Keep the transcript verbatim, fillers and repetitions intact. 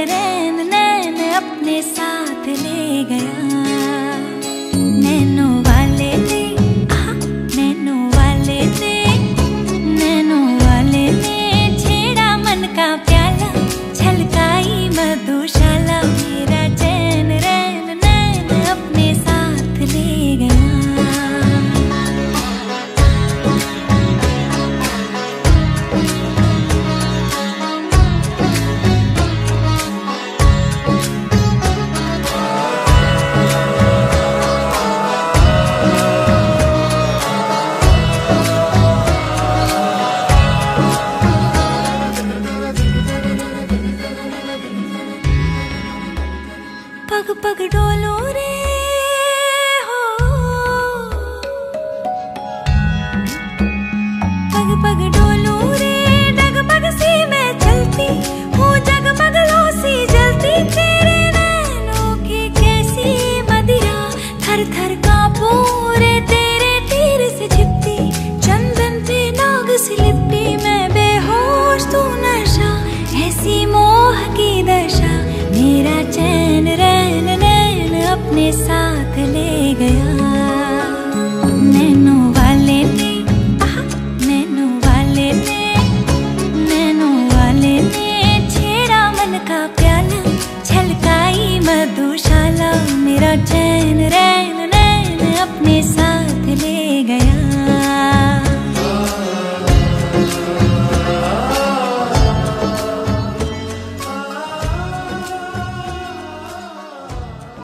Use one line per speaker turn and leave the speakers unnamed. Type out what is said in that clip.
रैन नैन अपने साथ ले गया। नैनो वाले ने आहा, नैनो वाले ने, नैनो वाले ने छेड़ा मन का प्याला, छलकाई मधुशाला, मेरा चैन रैन नैन अपने साथ ले गया। पग पग डोलो रे हो, पग पग डोलो रे, डगमग सी मैं चलती हूँ, जगमग लो सी जलती, तेरे नैनों की कैसी मदिरा, थर थर कांपूं रे तेरे तीर से छिपती, चंदन पे नाग सी लिपटी, मैं बेहोश तू नशा, ऐसी मोह की दशा, मेरा चैन रैन नैन अपने साथ ले